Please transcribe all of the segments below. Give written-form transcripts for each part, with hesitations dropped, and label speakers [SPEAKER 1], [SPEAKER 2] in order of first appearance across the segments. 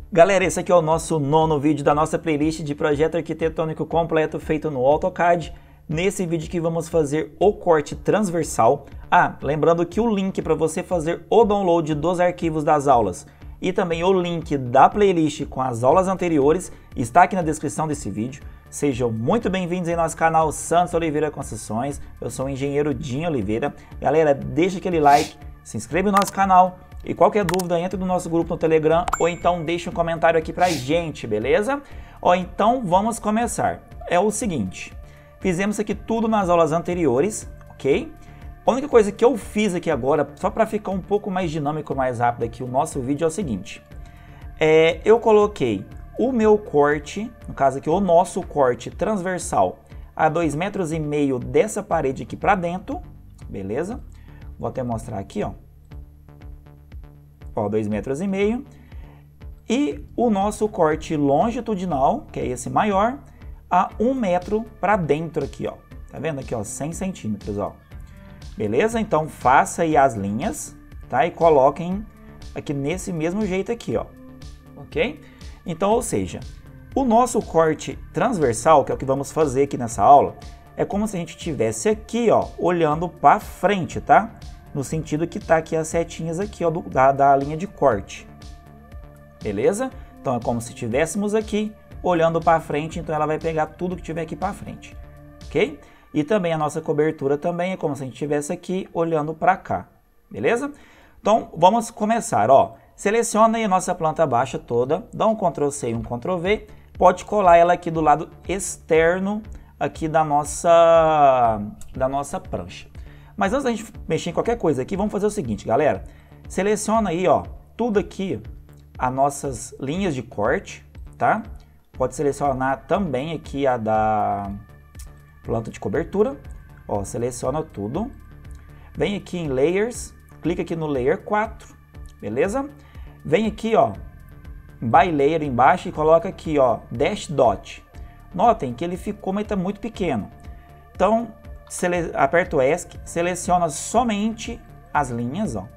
[SPEAKER 1] Galera, esse aqui é o nosso nono vídeo da nossa playlist de projeto arquitetônico completo feito no AutoCAD. Nesse vídeo aqui vamos fazer o corte transversal. Lembrando que o link para você fazer o download dos arquivos das aulas e também o link da playlist com as aulas anteriores está aqui na descrição desse vídeo. Sejam muito bem-vindos em nosso canal Santos Oliveira Construções. Eu sou o engenheiro Dinho Oliveira. Galera, deixa aquele like, se inscreve no nosso canal. E qualquer dúvida, entre no nosso grupo no Telegram ou então deixe um comentário aqui pra gente, beleza? Então vamos começar. É o seguinte, fizemos aqui tudo nas aulas anteriores, ok? A única coisa que eu fiz aqui agora, só para ficar um pouco mais dinâmico, mais rápido aqui o nosso vídeo é o seguinte. Eu coloquei o meu corte, no caso aqui o nosso corte transversal a 2,5 metros dessa parede aqui pra dentro, beleza? Vou até mostrar aqui, ó. 2,5 metros. E o nosso corte longitudinal, que é esse maior, a 1 metro para dentro aqui, ó. Tá vendo aqui, ó, 100 centímetros, ó. Beleza? Então faça aí as linhas, tá? E coloquem aqui nesse mesmo jeito aqui, ó. Ok? Então, ou seja, o nosso corte transversal, que é o que vamos fazer aqui nessa aula, é como se a gente estivesse aqui, ó, olhando para frente, tá? No sentido que tá aqui as setinhas aqui, ó, da linha de corte. Beleza? Então é como se estivéssemos aqui olhando para frente, então ela vai pegar tudo que tiver aqui para frente. Ok? E também a nossa cobertura também é como se a gente estivesse aqui olhando para cá. Beleza? Então vamos começar, ó. Seleciona aí a nossa planta baixa toda, dá um Ctrl C e um Ctrl V, pode colar ela aqui do lado externo aqui da nossa prancha. Mas antes da gente mexer em qualquer coisa aqui, vamos fazer o seguinte, galera. Seleciona aí, ó, tudo aqui, as nossas linhas de corte, tá? Pode selecionar também aqui a da planta de cobertura. Ó, seleciona tudo. Vem aqui em Layers, clica aqui no Layer 4, beleza? Vem aqui, ó, by Layer embaixo e coloca aqui, ó, Dash Dot. Notem que ele ficou, mas tá muito pequeno. Então, aperta o ESC, seleciona somente as linhas, ó.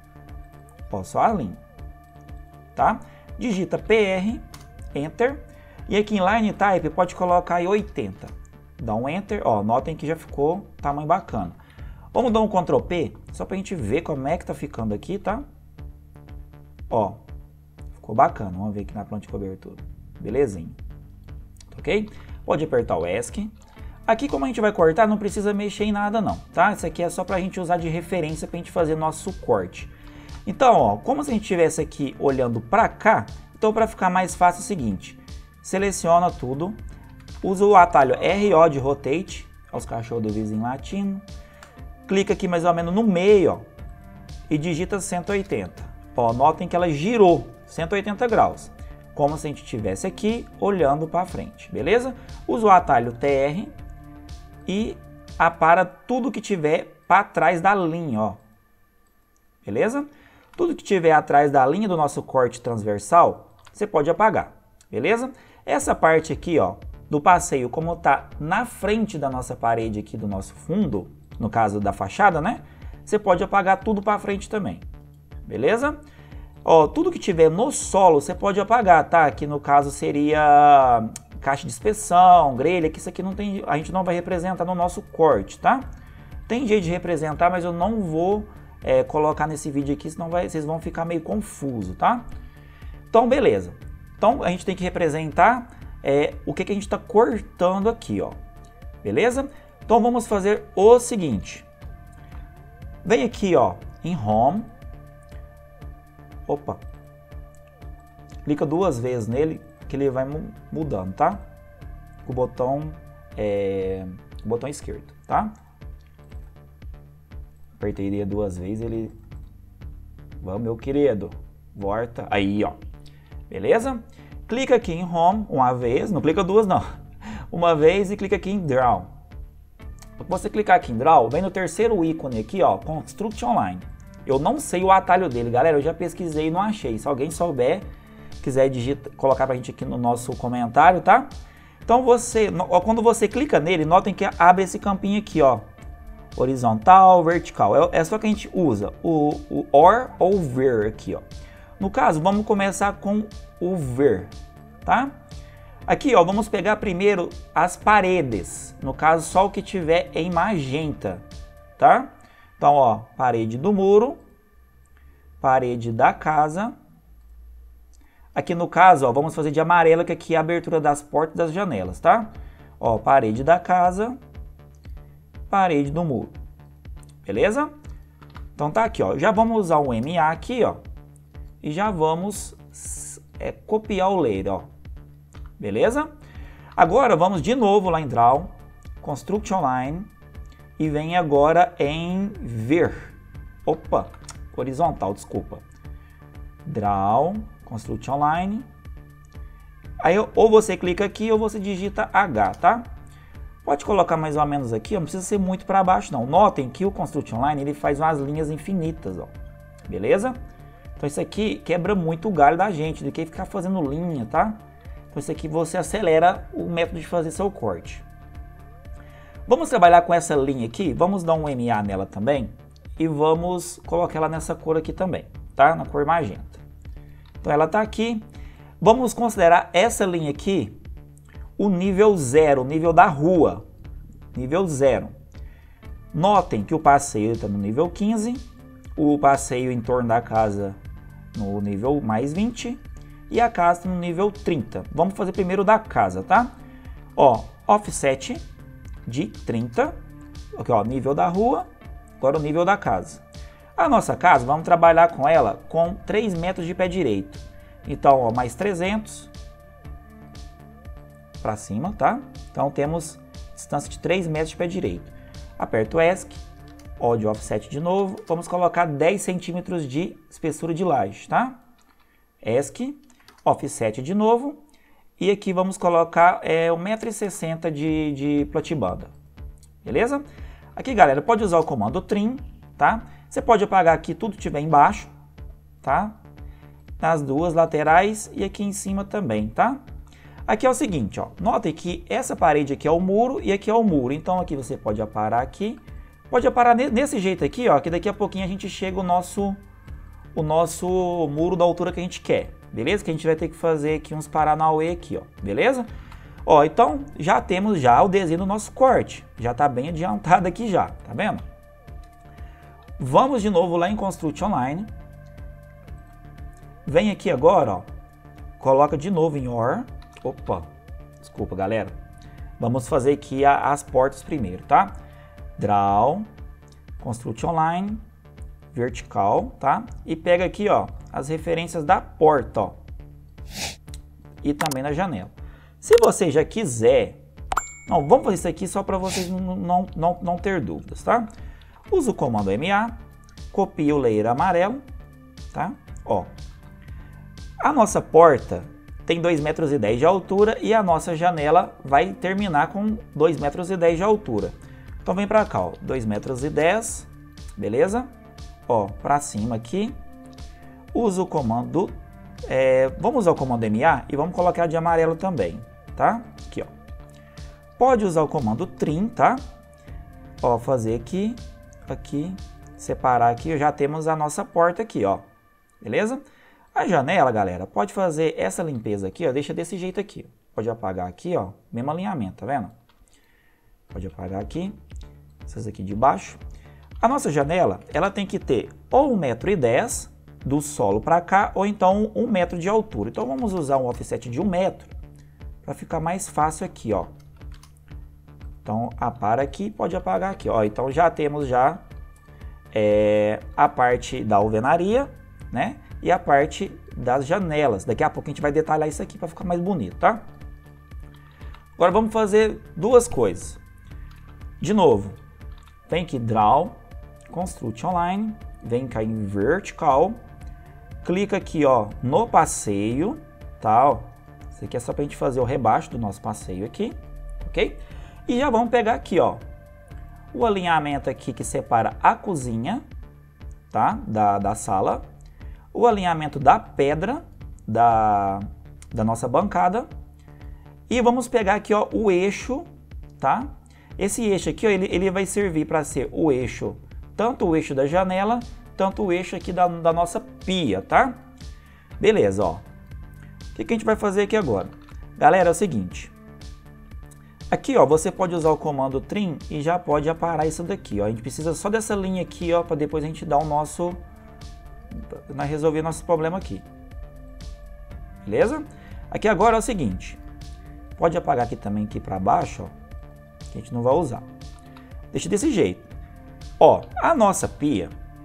[SPEAKER 1] Só a linha, tá? Digita PR, Enter, e aqui em Line Type pode colocar aí 80. Dá um Enter, ó, notem que já ficou tamanho bacana. Vamos dar um Ctrl P, só pra gente ver como é que tá ficando aqui, tá? Ó, ficou bacana, vamos ver aqui na planta de cobertura, belezinha, ok? Pode apertar o ESC. Aqui, como a gente vai cortar, não precisa mexer em nada não, tá? Isso aqui é só pra gente usar de referência pra gente fazer nosso corte. Então, ó, como se a gente estivesse aqui olhando pra cá, então para ficar mais fácil é o seguinte, seleciona tudo, usa o atalho RO de Rotate, os cachorros do vizinho latino, clica aqui mais ou menos no meio, ó, e digita 180. Ó, notem que ela girou 180 graus, como se a gente estivesse aqui olhando para frente, beleza? Usa o atalho TR e apara tudo que tiver para trás da linha, ó. Beleza? Tudo que tiver atrás da linha do nosso corte transversal, você pode apagar, beleza? Essa parte aqui, ó, do passeio, como tá na frente da nossa parede aqui do nosso fundo, no caso da fachada, né? Você pode apagar tudo para frente também, beleza? Ó, tudo que tiver no solo, você pode apagar, tá? Aqui no caso seria caixa de inspeção, grelha, que isso aqui não tem, a gente não vai representar no nosso corte, tá? Tem jeito de representar, mas eu não vou colocar nesse vídeo aqui, senão vocês vão ficar meio confuso, tá? Então, beleza. Então, a gente tem que representar o que a gente está cortando aqui, ó. Beleza? Então, vamos fazer o seguinte. Vem aqui, ó, em Home. Opa. Clica 2 vezes nele, que ele vai mudando, tá? Com o botão esquerdo, tá? Apertei ele 2 vezes, ele... Vamos, meu querido. Volta. Aí, ó. Beleza? Clica aqui em Home uma vez, não clica 2 não. Uma vez e clica aqui em Draw. Quando você clicar aqui em Draw, vem no terceiro ícone aqui, ó, Construction Line. Eu não sei o atalho dele, galera, eu já pesquisei e não achei. Se alguém souber, quiser colocar pra gente aqui no nosso comentário, tá? Então quando você clica nele, notem que abre esse campinho aqui, ó. Horizontal, vertical. É só que a gente usa o OR ou VER aqui, ó. No caso, vamos começar com o ver, tá? Aqui, ó, vamos pegar primeiro as paredes, no caso só o que tiver em magenta, tá? Então, ó, parede do muro, parede da casa. Aqui no caso, ó, vamos fazer de amarelo, que aqui é a abertura das portas e das janelas, tá? Ó, parede da casa, parede do muro, beleza? Então tá aqui, ó, já vamos usar o MA aqui, ó, e já vamos copiar o layer, ó, beleza? Agora vamos de novo lá em Draw, Construction Line, e vem agora em Ver. Opa, horizontal, desculpa. Draw, Construction Line. Aí ou você clica aqui ou você digita H, tá? Pode colocar mais ou menos aqui, ó, não precisa ser muito para baixo não. Notem que o Construction Line ele faz umas linhas infinitas, ó. Beleza? Então isso aqui quebra muito o galho da gente, de que ficar fazendo linha, tá? Então isso aqui você acelera o método de fazer seu corte. Vamos trabalhar com essa linha aqui, vamos dar um MA nela também e vamos colocar ela nessa cor aqui também, tá? Na cor magenta. Então ela tá aqui. Vamos considerar essa linha aqui o nível 0, o nível da rua, nível 0. Notem que o passeio está no nível 15, o passeio em torno da casa no nível mais 20 e a casa no nível 30. Vamos fazer primeiro da casa, tá? Ó, offset de 30, aqui ó, nível da rua, agora o nível da casa. A nossa casa, vamos trabalhar com ela com 3 metros de pé direito. Então, ó, mais 300 para cima, tá? Então temos distância de 3 metros de pé direito. Aperto o ESC, ó, de offset de novo, vamos colocar 10 centímetros de espessura de laje, tá? ESC, offset de novo, e aqui vamos colocar 1,60 m de platibanda, beleza? Aqui, galera, pode usar o comando trim, tá? Você pode apagar aqui tudo que tiver embaixo, tá? Nas duas laterais e aqui em cima também, tá? Aqui é o seguinte, ó, notem que essa parede aqui é o muro e aqui é o muro, então aqui você pode aparar aqui, pode aparar nesse jeito aqui, ó, que daqui a pouquinho a gente chega o nosso muro da altura que a gente quer, beleza? Que a gente vai ter que fazer aqui uns paranauê aqui, ó, beleza? Ó, então já temos já o desenho do nosso corte, já tá bem adiantado aqui já, tá vendo? Vamos de novo lá em Construction Line, vem aqui agora, ó, coloca de novo em OR, opa, desculpa galera, vamos fazer aqui as portas primeiro, tá? Draw, Construction Line, vertical, tá? E pega aqui, ó, as referências da porta, ó, e também na janela. Se você já quiser, não, vamos fazer isso aqui só para vocês não ter dúvidas, tá? Usa o comando MA, copia o layer amarelo, tá? Ó, a nossa porta tem 2,10 metros de altura e a nossa janela vai terminar com 2,10 metros de altura. Então vem para cá, ó, 2,10 metros, beleza? Ó, para cima aqui. Usa o comando, vamos usar o comando MA e vamos colocar de amarelo também, tá? Aqui, ó. Pode usar o comando trim, tá? Ó, fazer aqui, separar aqui, já temos a nossa porta aqui, ó, beleza? A janela, galera, pode fazer essa limpeza aqui, ó, deixa desse jeito aqui. Pode apagar aqui, ó, mesmo alinhamento, tá vendo? Pode apagar aqui, essas aqui de baixo. A nossa janela, ela tem que ter ou 1,10 m do solo para cá, ou então 1 metro de altura. Então vamos usar um offset de 1 metro, para ficar mais fácil aqui, ó. Então apara aqui, pode apagar aqui, ó. Então já temos já a parte da alvenaria, né? E a parte das janelas. Daqui a pouco a gente vai detalhar isso aqui para ficar mais bonito, tá? Agora vamos fazer duas coisas. De novo, vem aqui Draw, Construction Line, vem cá em Vertical, clica aqui, ó, no passeio, tá? Ó, isso aqui é só para a gente fazer o rebaixo do nosso passeio aqui, ok? E já vamos pegar aqui, ó, o alinhamento aqui que separa a cozinha, tá? Da sala. O alinhamento da pedra da nossa bancada e vamos pegar aqui, ó, o eixo, tá? Esse eixo aqui, ó, ele vai servir para ser o eixo, tanto o eixo da janela, tanto o eixo aqui da nossa pia, tá? Beleza, ó. O que a gente vai fazer aqui agora? Galera, é o seguinte. Aqui, ó, você pode usar o comando trim e já pode aparar isso daqui, ó. A gente precisa só dessa linha aqui, ó, para depois a gente dar o nosso... Nós resolver nosso problema aqui. Beleza? Aqui agora é o seguinte. Pode apagar aqui também, aqui para baixo, ó. Que a gente não vai usar. Deixa desse jeito. Ó, a nossa pia,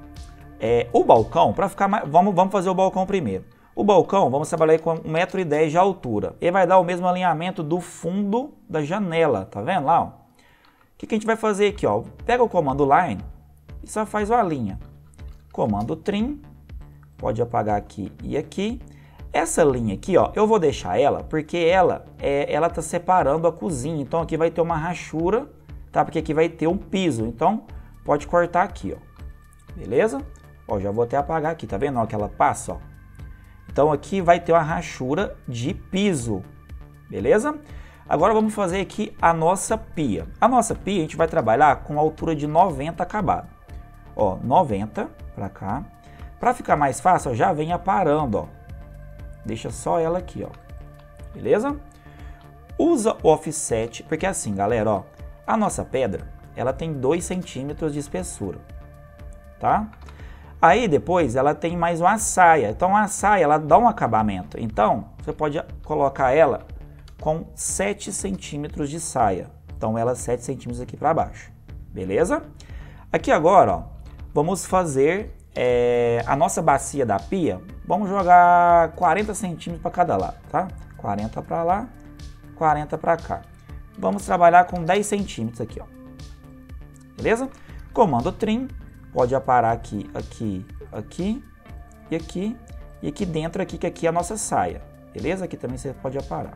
[SPEAKER 1] o balcão, para ficar mais... Vamos fazer o balcão primeiro. O balcão, vamos trabalhar com 1,10 m de altura. Ele vai dar o mesmo alinhamento do fundo da janela, tá vendo lá? Ó? O que a gente vai fazer aqui? Ó? Pega o comando line e só faz uma linha. Comando trim, pode apagar aqui e aqui. Essa linha aqui, ó, eu vou deixar ela porque ela tá separando a cozinha. Então aqui vai ter uma rachura, tá? Porque aqui vai ter um piso. Então pode cortar aqui, ó. Beleza? Ó, já vou até apagar aqui, tá vendo? Ó, que ela passa, ó. Então aqui vai ter uma rachura de piso, beleza? Agora vamos fazer aqui a nossa pia. A nossa pia a gente vai trabalhar com altura de 90 acabado. Ó, 90 para cá. Para ficar mais fácil, ó, já vem aparando, ó. Deixa só ela aqui, ó. Beleza? Usa o offset, porque assim, galera, ó, a nossa pedra, ela tem 2 centímetros de espessura, tá? Aí depois ela tem mais uma saia, então a saia ela dá um acabamento, então você pode colocar ela com 7 centímetros de saia, então ela 7 centímetros aqui para baixo, beleza? Aqui agora, ó, vamos fazer a nossa bacia da pia, vamos jogar 40 centímetros para cada lado, tá? 40 para lá, 40 para cá. Vamos trabalhar com 10 centímetros aqui, ó, beleza? Comando trim. Pode aparar aqui, aqui, aqui e aqui. E aqui dentro, aqui, que aqui é a nossa saia. Beleza? Aqui também você pode aparar.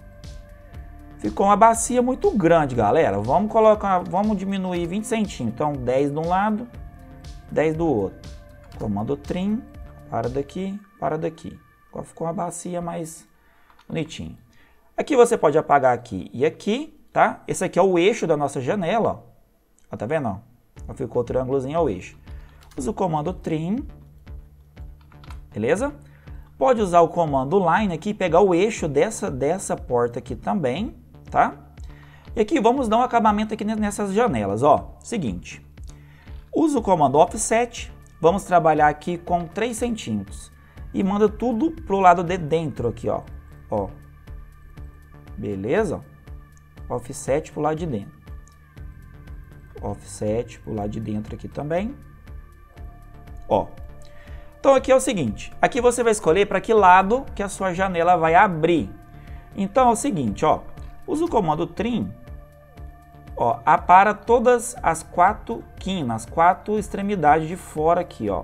[SPEAKER 1] Ficou uma bacia muito grande, galera. Vamos diminuir 20 centímetros. Então, 10 de um lado, 10 do outro. Comando trim, para daqui, para daqui. Agora ficou uma bacia mais bonitinha. Aqui você pode apagar aqui e aqui, tá? Esse aqui é o eixo da nossa janela, ó. Tá vendo, ó? Ficou o triângulozinho ao eixo. Usa o comando trim, beleza? Pode usar o comando line aqui, pegar o eixo dessa porta aqui também, tá? E aqui vamos dar um acabamento aqui nessas janelas, ó. Seguinte, usa o comando offset, vamos trabalhar aqui com 3 centímetros e manda tudo pro lado de dentro aqui, ó. Ó. Beleza? Offset pro lado de dentro. Offset por lá de dentro aqui também, ó. Então aqui é o seguinte, aqui você vai escolher para que lado que a sua janela vai abrir. Então é o seguinte, ó, usa o comando trim, ó, apara todas as 4 quinas, 4 extremidades de fora aqui, ó.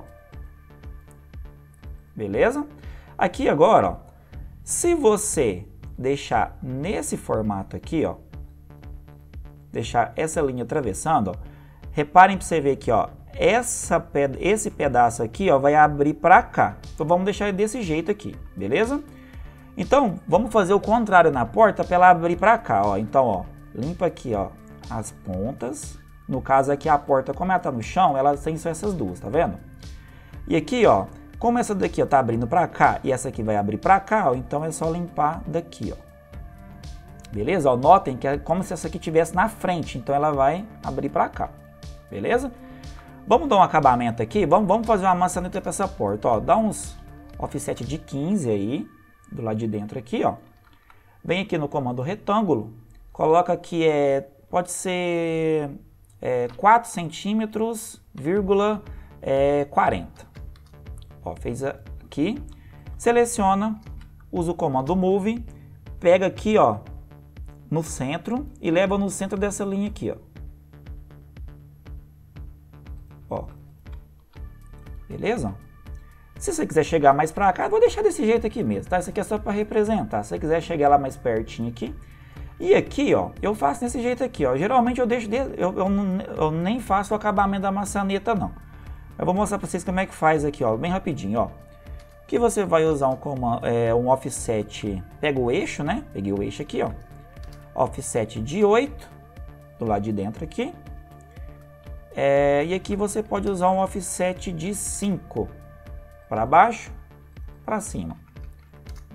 [SPEAKER 1] Beleza? Aqui agora, ó, se você deixar nesse formato aqui, ó, deixar essa linha atravessando, ó. Reparem para você ver aqui, ó, esse pedaço aqui, ó, vai abrir para cá. Então vamos deixar desse jeito aqui, beleza? Então vamos fazer o contrário na porta para ela abrir para cá, ó. Então, ó, limpa aqui, ó, as pontas. No caso aqui a porta, como ela tá no chão, ela tem só essas duas, tá vendo? E aqui, ó, como essa daqui, ó, tá abrindo para cá e essa aqui vai abrir para cá, ó, então é só limpar daqui, ó. Beleza? Ó, notem que é como se essa aqui estivesse na frente, então ela vai abrir para cá. Beleza? Vamos dar um acabamento aqui, vamos fazer uma maçaneta para essa porta, ó. Dá uns offset de 15 aí, do lado de dentro aqui, ó. Vem aqui no comando retângulo, coloca aqui, pode ser 4 centímetros, 40. Ó, fez aqui, seleciona, usa o comando move, pega aqui, ó, no centro e leva no centro dessa linha aqui, ó. Ó. Beleza? Se você quiser chegar mais pra cá, eu vou deixar desse jeito aqui mesmo, tá? Isso aqui é só para representar. Se você quiser chegar lá mais pertinho aqui. E aqui, ó, eu faço desse jeito aqui, ó. Geralmente eu deixo, eu nem faço o acabamento da maçaneta, não. Eu vou mostrar para vocês como é que faz aqui, ó, bem rapidinho, ó. Que você vai usar um offset, pega o eixo, né? Peguei o eixo aqui, ó. Offset de 8, do lado de dentro aqui. E aqui você pode usar um offset de 5, para baixo, para cima.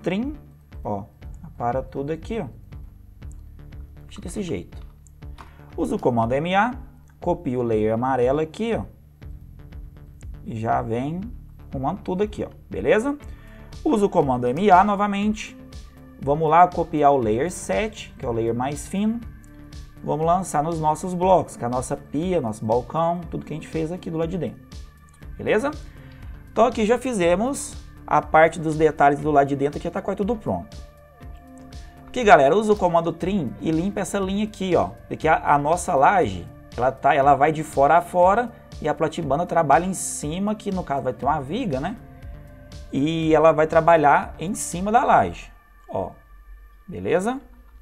[SPEAKER 1] trim, ó, para tudo aqui, ó, desse jeito. Usa o comando MA, copia o layer amarelo aqui, ó, e já vem arrumando tudo aqui, ó, beleza? Usa o comando MA novamente, vamos lá copiar o layer 7, que é o layer mais fino, vamos lançar nos nossos blocos, que é a nossa pia, nosso balcão, tudo que a gente fez aqui do lado de dentro, beleza? Então aqui já fizemos a parte dos detalhes do lado de dentro, que já está quase tudo pronto. Aqui, galera, usa o comando trim e limpa essa linha aqui, ó, porque a nossa laje, ela vai de fora a fora e a platibanda trabalha em cima, que no caso vai ter uma viga, né? E ela vai trabalhar em cima da laje, ó, beleza?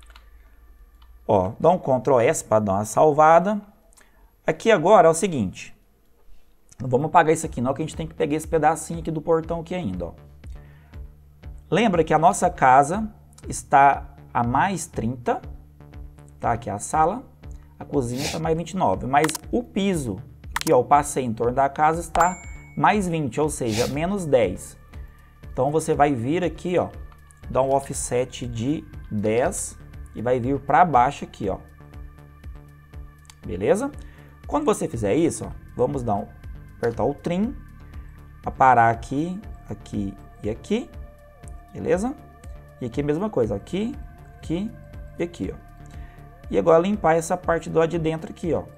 [SPEAKER 1] Ó, dá um Ctrl S para dar uma salvada. Aqui agora é o seguinte, não vamos apagar isso aqui não, que a gente tem que pegar esse pedacinho aqui do portão aqui ainda, ó. Lembra que a nossa casa está a mais 30, tá? Aqui é a sala, a cozinha está mais 29, mas o piso, aqui ó, o passeio em torno da casa está mais 20, ou seja, menos 10. Então você vai vir aqui, ó, dar um offset de 10 e vai vir para baixo aqui, ó. Beleza? Quando você fizer isso, ó, vamos apertar o trim, parar aqui, aqui e aqui, beleza? E aqui a mesma coisa, aqui, aqui e aqui, ó. E agora limpar essa parte do lado de dentro aqui, ó.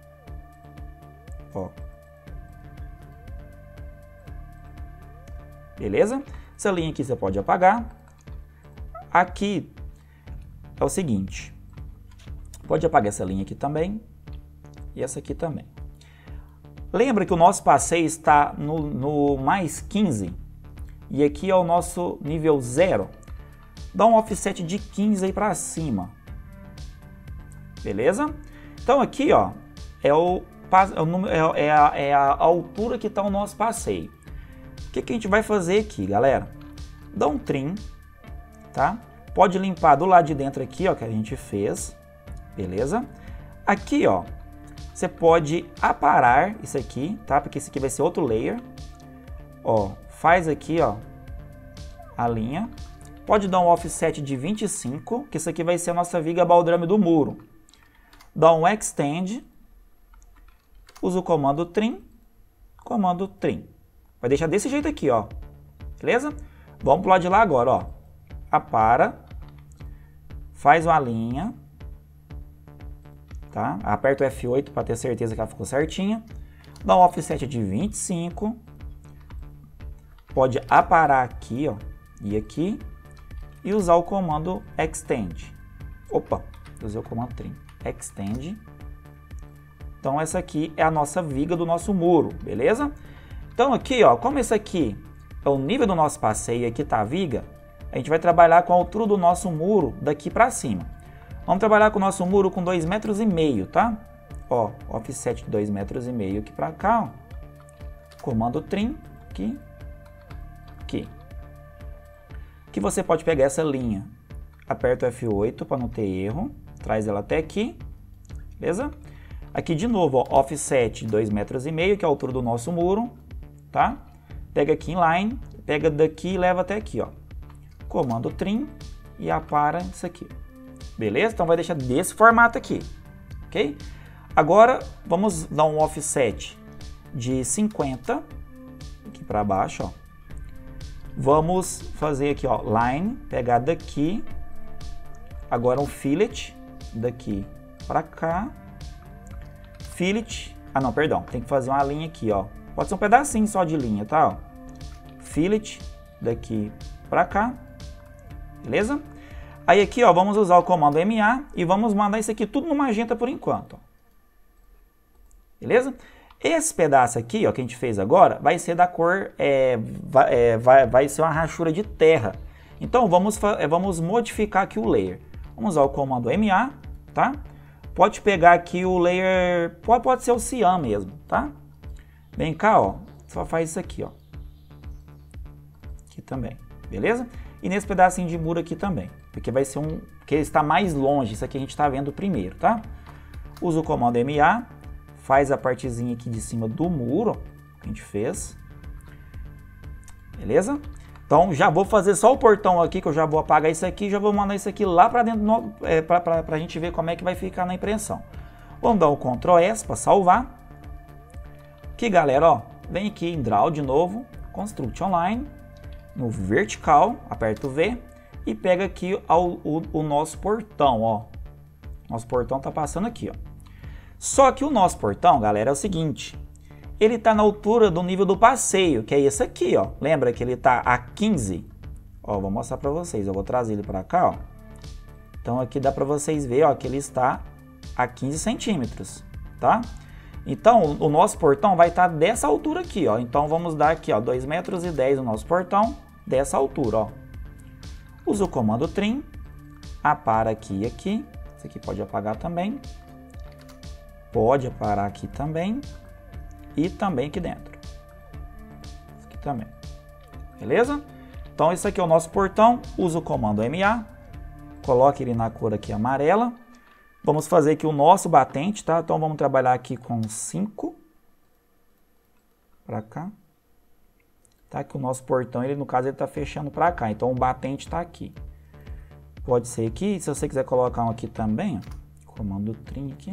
[SPEAKER 1] Ó. Beleza? Essa linha aqui você pode apagar. Aqui é o seguinte, pode apagar essa linha aqui também e essa aqui também. Lembra que o nosso passeio está no mais 15 e aqui é o nosso nível 0. Dá um offset de 15 aí para cima. Beleza? Então aqui, ó, é a altura que está o nosso passeio. O que a gente vai fazer aqui, galera? Dá um trim, tá? Pode limpar do lado de dentro aqui, ó, que a gente fez. Beleza? Aqui, ó, você pode aparar isso aqui, tá? Porque esse aqui vai ser outro layer. Ó, faz aqui, ó, a linha. Pode dar um offset de 25, que isso aqui vai ser a nossa viga baldrame do muro. Dá um extend. Usa o comando trim. Vai deixar desse jeito aqui, ó. Beleza? Vamos pro lado de lá agora, ó. Apara. Faz uma linha. Tá? Aperta o F8 para ter certeza que ela ficou certinha. Dá um offset de 25. Pode aparar aqui, ó. E aqui. E usar o comando extend. Opa, usei o comando trim. Extend. Então essa aqui é a nossa viga do nosso muro, beleza? Então aqui, ó, como esse aqui é o nível do nosso passeio e aqui tá a viga, a gente vai trabalhar com a altura do nosso muro daqui para cima. Vamos trabalhar com o nosso muro com 2,5 metros, tá? Ó, offset de 2,5 metros aqui para cá, ó. Comando trim, aqui, aqui. Que você pode pegar essa linha, aperta o F8 para não ter erro, traz ela até aqui, beleza? Aqui de novo, ó, offset 2,5 metros, que é a altura do nosso muro, tá? Pega aqui em line, pega daqui e leva até aqui, ó. Comando trim e apara isso aqui. Beleza? Então vai deixar desse formato aqui, ok? Agora vamos dar um offset de 50 aqui para baixo, ó. Vamos fazer aqui, ó, line, pegar daqui, agora um fillet, daqui para cá, fillet, não, perdão, tem que fazer uma linha aqui, ó, pode ser um pedacinho só de linha, tá, ó, fillet, daqui para cá, beleza? Aí aqui, ó, vamos usar o comando MA e vamos mandar isso aqui tudo no magenta por enquanto, ó. Beleza? Esse pedaço aqui, ó, que a gente fez agora, vai ser da cor, vai ser uma rachura de terra. Então, vamos modificar aqui o layer. Vamos usar o comando MA, tá? Pode pegar aqui o layer, pode ser o cian mesmo, tá? Vem cá, ó, só faz isso aqui, ó. Aqui também, beleza? E nesse pedacinho de muro aqui também, porque vai ser que está mais longe, isso aqui a gente está vendo primeiro, tá? Usa o comando MA. Faz a partezinha aqui de cima do muro, que a gente fez. Beleza? Então já vou fazer só o portão aqui, que eu já vou apagar isso aqui, já vou mandar isso aqui lá para dentro, para a gente ver como é que vai ficar na impressão. Vamos dar o Ctrl S para salvar. Aqui, galera, ó, vem aqui em Draw de novo, Construct Online, no vertical, aperta o V e pega aqui o nosso portão, ó. Nosso portão tá passando aqui, ó. Só que o nosso portão, galera, é o seguinte, ele tá na altura do nível do passeio, que é esse aqui, ó. Lembra que ele tá a 15? Ó, vou mostrar para vocês, eu vou trazer ele para cá, ó. Então aqui dá para vocês verem, ó, que ele está a 15 centímetros, tá? Então o nosso portão vai estar dessa altura aqui, ó. Então vamos dar aqui, ó, 2,10 metros o nosso portão dessa altura, ó. Usa o comando trim, apara aqui e aqui. Esse aqui pode apagar também. Pode aparar aqui também. E também aqui dentro. Esse aqui também. Beleza? Então esse aqui é o nosso portão. Usa o comando MA. Coloque ele na cor aqui amarela. Vamos fazer aqui o nosso batente, tá? Então vamos trabalhar aqui com 5. Para cá. Tá? Que o nosso portão, ele no caso, ele tá fechando para cá. Então o batente tá aqui. Pode ser aqui. Se você quiser colocar um aqui também, ó. Comando trim aqui.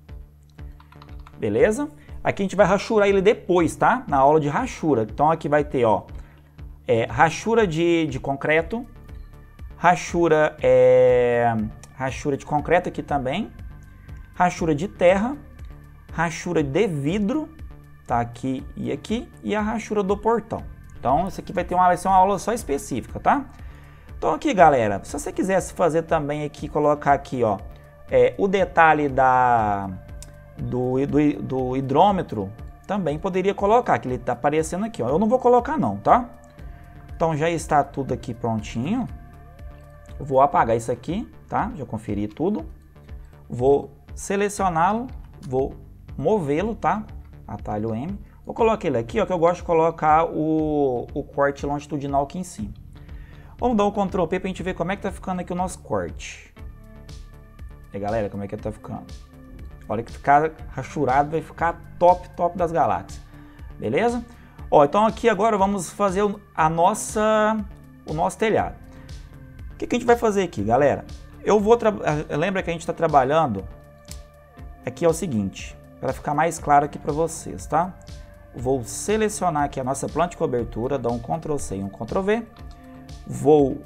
[SPEAKER 1] Beleza? Aqui a gente vai rachurar ele depois, tá? Na aula de rachura. Então aqui vai ter, ó, rachura de concreto, rachura de concreto aqui também, rachura de terra, rachura de vidro, tá? Aqui, e a rachura do portão. Então isso aqui vai ser uma aula só específica, tá? Então aqui, galera, se você quisesse fazer também aqui, colocar aqui, ó, o detalhe do hidrômetro, também poderia colocar, que ele tá aparecendo aqui, ó. Eu não vou colocar não, tá? Então já está tudo aqui prontinho. Eu vou apagar isso aqui, tá? Já conferi tudo. Vou selecioná-lo, vou movê-lo, tá? Atalho M. Vou colocar ele aqui, ó, que eu gosto de colocar o corte longitudinal aqui em cima. Vamos dar um Ctrl P pra gente ver como é que tá ficando aqui o nosso corte. E aí, galera, como é que tá ficando? Olha que ficar rachurado, vai ficar top das galáxias. Beleza? Ó, então aqui agora vamos fazer o nosso telhado. O que a gente vai fazer aqui, galera? Lembra que a gente está trabalhando? Aqui é o seguinte, para ficar mais claro aqui para vocês, tá? Vou selecionar aqui a nossa planta de cobertura, dar um Ctrl C e um Ctrl V. Vou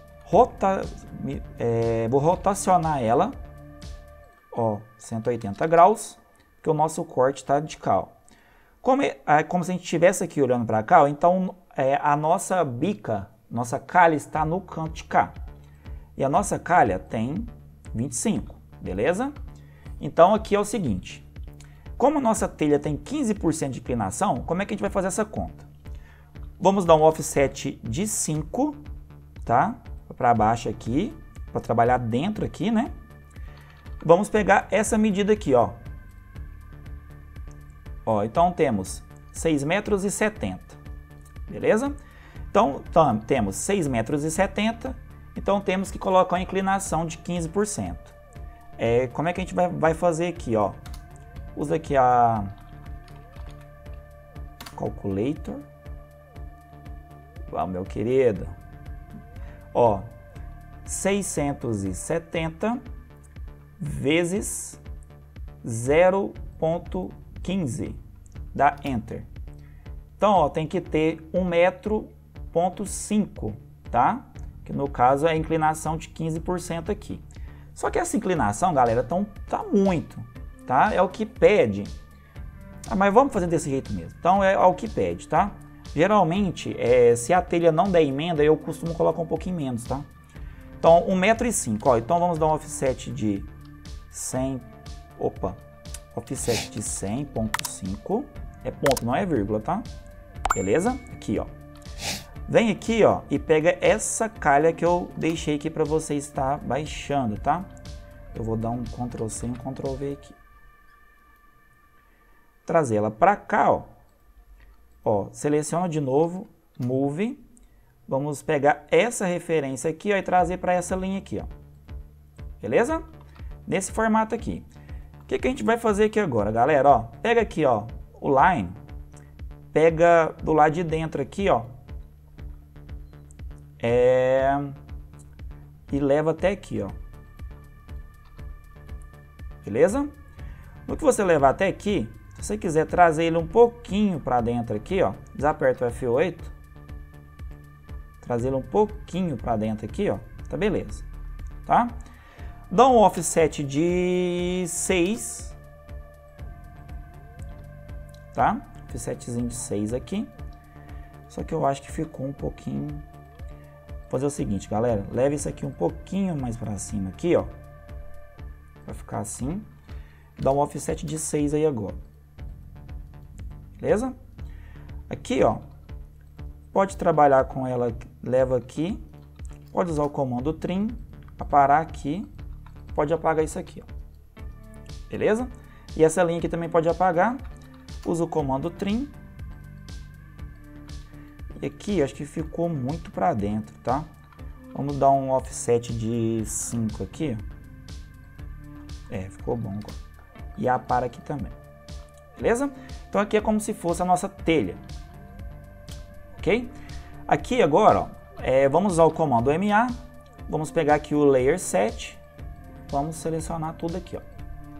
[SPEAKER 1] rotacionar ela, ó, 180 graus, porque o nosso corte está de cá, ó. Como se a gente estivesse aqui olhando para cá, ó, então a nossa bica, nossa calha está no canto de cá. E a nossa calha tem 25, beleza? Então aqui é o seguinte, como a nossa telha tem 15% de inclinação, como é que a gente vai fazer essa conta? Vamos dar um offset de 5, tá? Para baixo aqui, para trabalhar dentro aqui, né? Vamos pegar essa medida aqui, ó. Ó, então temos 6,70 metros, beleza? Então temos 6,70 metros, então temos que colocar uma inclinação de 15%. Como é que a gente vai fazer aqui, ó? Usa aqui a Calculator. Vamos, meu querido. Ó, 670 vezes 0,15, dá Enter. Então, ó, tem que ter 1,5 m, tá? Que no caso é a inclinação de 15% aqui. Só que essa inclinação, galera, tá muito, tá? É o que pede. Mas vamos fazer desse jeito mesmo. Então é o que pede, tá? Geralmente, se a telha não der emenda, eu costumo colocar um pouquinho menos, tá? Então, 1,5 m, ó. Então vamos dar um offset de 100, offset de 100,5, é ponto, não é vírgula, tá? Beleza? Aqui, ó. Vem aqui, ó, e pega essa calha que eu deixei aqui para você estar baixando, tá? Eu vou dar um Ctrl C e um Ctrl V aqui. Trazer ela para cá, ó. Ó, seleciona de novo, Move. Vamos pegar essa referência aqui, ó, e trazer para essa linha aqui, ó. Beleza? Nesse formato aqui. O que a gente vai fazer aqui agora, galera? Ó, pega aqui, ó, o line, pega do lado de dentro aqui, ó, e leva até aqui, ó. Beleza? No que você levar até aqui, se você quiser trazer ele um pouquinho para dentro aqui, ó, desaperta o F8, trazer ele um pouquinho para dentro aqui, ó, tá beleza, tá? Dá um offset de 6, tá? Offsetzinho de 6 aqui, só que eu acho que ficou um pouquinho. Vou fazer o seguinte, galera, leve isso aqui um pouquinho mais para cima aqui, ó, vai ficar assim. Dá um offset de 6 aí agora. Beleza? Aqui, ó, pode trabalhar com ela, leva aqui, pode usar o comando trim, aparar aqui, pode apagar isso aqui, ó. Beleza? E essa linha aqui também pode apagar, usa o comando trim. E aqui, acho que ficou muito para dentro, tá? Vamos dar um offset de 5 aqui, ó. Ficou bom agora. E apara aqui também. Beleza? Então aqui é como se fosse a nossa telha. Ok? Aqui agora, ó, vamos usar o comando MA. Vamos pegar aqui o Layer Set. Vamos selecionar tudo aqui, ó.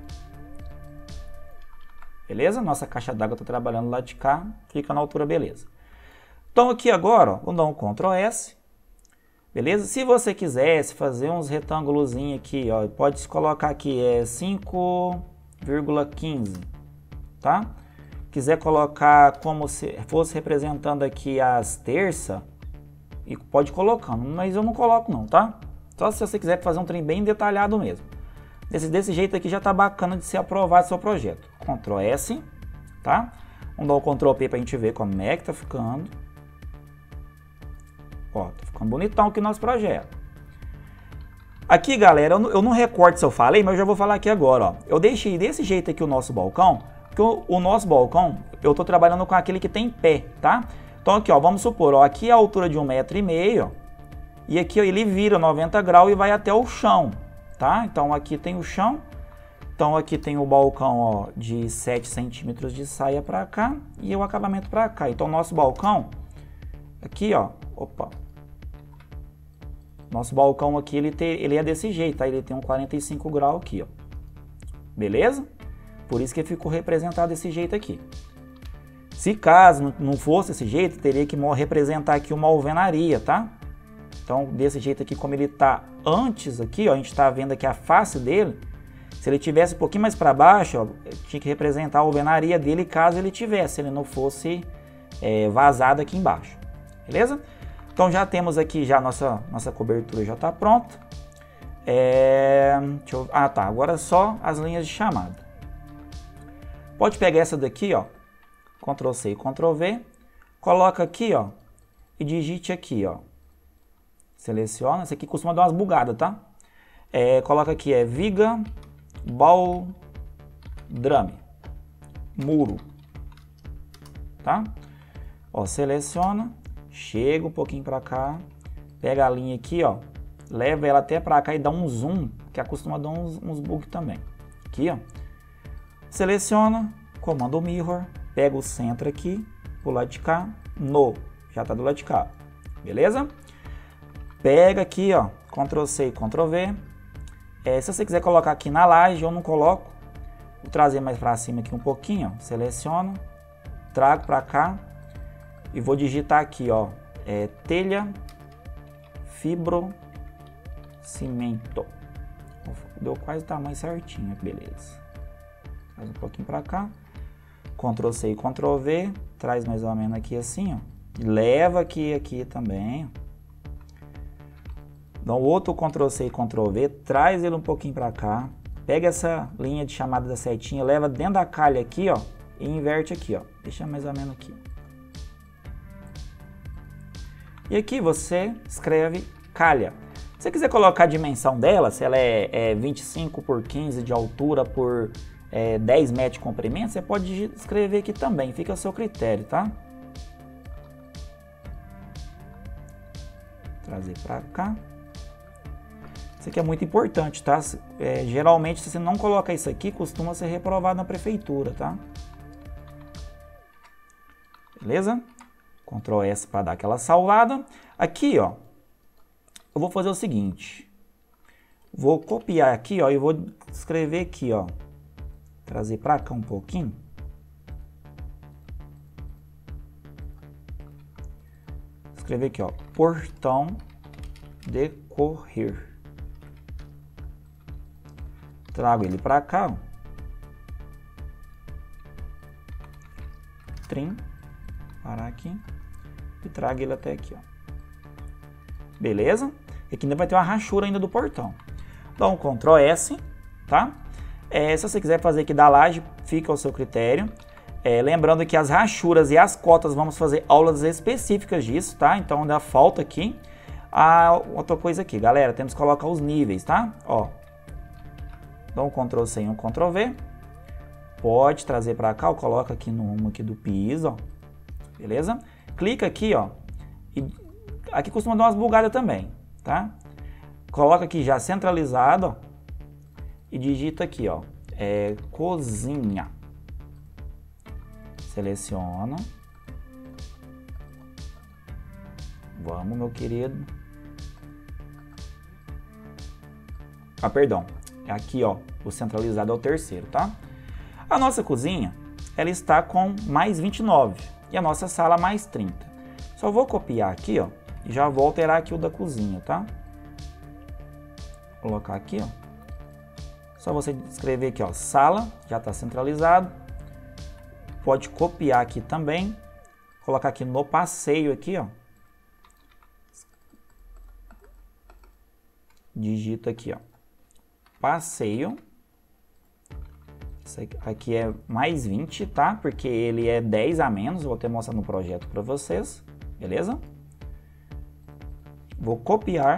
[SPEAKER 1] Beleza? Nossa caixa d'água está trabalhando lá de cá. Fica na altura, beleza. Então aqui agora, ó, vamos dar um Ctrl S. Beleza? Se você quisesse fazer uns retângulos aqui, ó, pode colocar aqui 5,15, tá? Quiser colocar como se fosse representando aqui as terças, e pode colocando, mas eu não coloco não, tá? Só se você quiser fazer um trem bem detalhado mesmo. Desse jeito aqui já tá bacana de ser aprovado seu projeto. Ctrl S, tá? Vamos dar o Ctrl P pra gente ver como é que tá ficando. Ó, tá ficando bonitão aqui o nosso projeto. Aqui, galera, eu não recordo se eu falei, mas eu já vou falar aqui agora, ó. Eu deixei desse jeito aqui o nosso balcão, porque o nosso balcão, eu tô trabalhando com aquele que tem pé, tá? Então aqui, ó, vamos supor, ó, aqui é a altura de 1,5 m, ó, e aqui, ó, ele vira 90 graus e vai até o chão, tá? Então aqui tem o chão, então aqui tem o balcão, ó, de 7 centímetros de saia para cá e o acabamento para cá. Então o nosso balcão, aqui, ó, opa, nosso balcão aqui, ele é desse jeito, tá? Ele tem um 45 graus aqui, ó. Beleza? Por isso que ficou representado desse jeito aqui. Se caso não fosse desse jeito, teria que representar aqui uma alvenaria, tá? Então, desse jeito aqui, como ele tá antes aqui, ó, a gente tá vendo aqui a face dele. Se ele tivesse um pouquinho mais para baixo, ó, tinha que representar a alvenaria dele caso ele tivesse, ele não fosse vazado aqui embaixo. Beleza? Então já temos aqui, nossa cobertura já está pronta. Tá, agora só as linhas de chamada. Pode pegar essa daqui, ó, Ctrl C e Ctrl V, coloca aqui, ó, e digite aqui, ó. Seleciona, essa aqui costuma dar umas bugadas, tá? Coloca aqui, viga, baldrame, muro, tá? Ó, seleciona. Chega um pouquinho para cá, pega a linha aqui, ó, leva ela até para cá e dá um zoom, que costuma dar uns bugs também. Aqui, ó, seleciona, comando Mirror, pega o centro aqui, pro lado de cá, já tá do lado de cá, beleza? Pega aqui, ó, Ctrl C e Ctrl V. Se você quiser colocar aqui na laje, eu não coloco. Vou trazer mais para cima aqui um pouquinho, ó, seleciono, trago para cá. E vou digitar aqui, ó, telha fibrocimento. Deu quase o tamanho certinho, beleza. Traz um pouquinho para cá. Ctrl C e Ctrl V. Traz mais ou menos aqui assim, ó. E leva aqui também. Dá um outro Ctrl C e Ctrl V. Traz ele um pouquinho para cá. Pega essa linha de chamada da setinha, leva dentro da calha aqui, ó. E inverte aqui, ó. Deixa mais ou menos aqui. E aqui você escreve calha. Se você quiser colocar a dimensão dela, se ela é 25 por 15 de altura por 10 metros de comprimento, você pode escrever aqui também, fica a seu critério, tá? Trazer para cá. Isso aqui é muito importante, tá? Geralmente, se você não coloca isso aqui, costuma ser reprovado na prefeitura, tá? Beleza? Ctrl S para dar aquela salvada. Aqui, ó, eu vou fazer o seguinte. Vou copiar aqui, ó, e vou escrever aqui, ó. Trazer para cá um pouquinho. Escrever aqui, ó, portão decorrer. Trago ele para cá, ó. Trim, parar aqui e trago ele até aqui, ó. Beleza? E aqui ainda vai ter uma rachura ainda do portão. Dá um Ctrl S, tá? Se você quiser fazer aqui da laje, fica ao seu critério. Lembrando que as rachuras e as cotas vamos fazer aulas específicas disso, tá? Então ainda falta aqui. Outra coisa aqui, galera, temos que colocar os níveis, tá? Ó, dá um Ctrl C e um Ctrl V. Pode trazer para cá, ó, coloca aqui no rumo aqui do piso, ó. Beleza? Clica aqui, ó. E aqui costuma dar umas bugadas também, tá? Coloca aqui já centralizado, ó. E digita aqui, ó. Cozinha. Seleciona. Vamos, meu querido. Perdão. Aqui, ó. O centralizado é o terceiro, tá? A nossa cozinha, ela está com mais 29. E a nossa sala mais 30. Só vou copiar aqui, ó. E já vou alterar aqui o da cozinha, tá? Vou colocar aqui, ó. Só você escrever aqui, ó. Sala, já está centralizado. Pode copiar aqui também. Colocar aqui no passeio aqui, ó. Digita aqui, ó. Passeio. Isso aqui é mais 20, tá? Porque ele é 10 a menos. Vou até mostrar no projeto para vocês. Beleza? Vou copiar.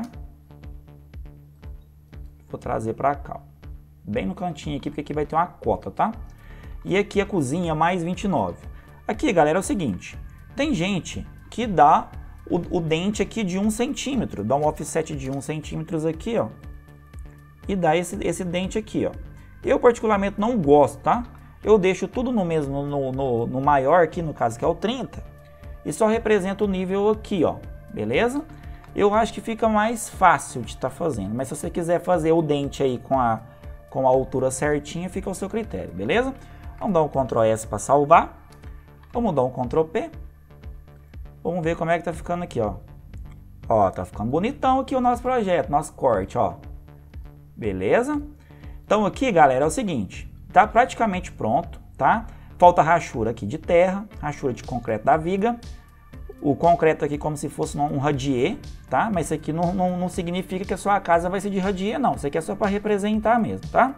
[SPEAKER 1] Vou trazer para cá, ó. Bem no cantinho aqui, porque aqui vai ter uma cota, tá? E aqui a cozinha mais 29. Aqui, galera, é o seguinte. Tem gente que dá o dente aqui de 1 centímetro. Dá um offset de 1 centímetro aqui, ó. E dá esse dente aqui, ó. Eu particularmente não gosto, tá? Eu deixo tudo no mesmo, no maior aqui, no caso que é o 30. E só representa o nível aqui, ó. Beleza? Eu acho que fica mais fácil de estar fazendo. Mas se você quiser fazer o dente aí com a altura certinha, fica ao seu critério, beleza? Vamos dar um Ctrl S para salvar. Vamos dar um Ctrl P. Vamos ver como é que tá ficando aqui, ó. Ó, tá ficando bonitão aqui o nosso projeto, nosso corte, ó. Beleza? Então aqui, galera, é o seguinte. Tá praticamente pronto, tá? Falta rachura aqui de terra, rachura de concreto da viga. O concreto aqui como se fosse um radier, tá? Mas isso aqui não significa que a sua casa vai ser de radier, não. Isso aqui é só para representar mesmo, tá?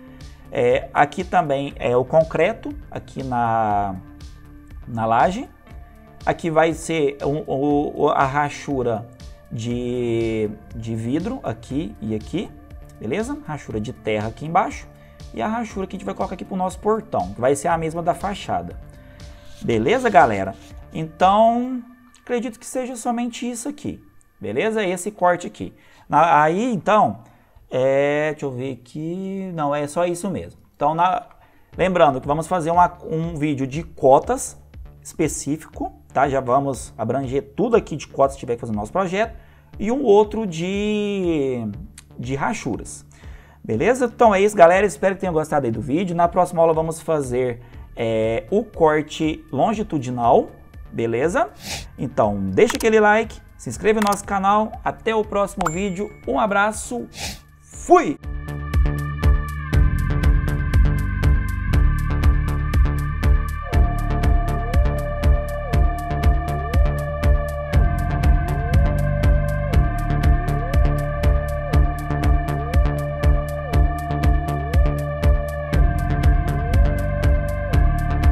[SPEAKER 1] Aqui também é o concreto, aqui na laje. Aqui vai ser a rachura de vidro, aqui e aqui, beleza? Rachura de terra aqui embaixo. E a rachura que a gente vai colocar aqui para o nosso portão, que vai ser a mesma da fachada. Beleza, galera? Então, acredito que seja somente isso aqui, beleza? Esse corte aqui. Aí, então, deixa eu ver aqui, não, é só isso mesmo. Então, lembrando que vamos fazer um vídeo de cotas específico, tá? Já vamos abranger tudo aqui de cotas que tiver que fazer no nosso projeto. E um outro de rachuras. Beleza? Então é isso, galera. Espero que tenham gostado aí do vídeo. Na próxima aula vamos fazer o corte longitudinal. Beleza? Então deixa aquele like, se inscreva no nosso canal. Até o próximo vídeo. Um abraço. Fui!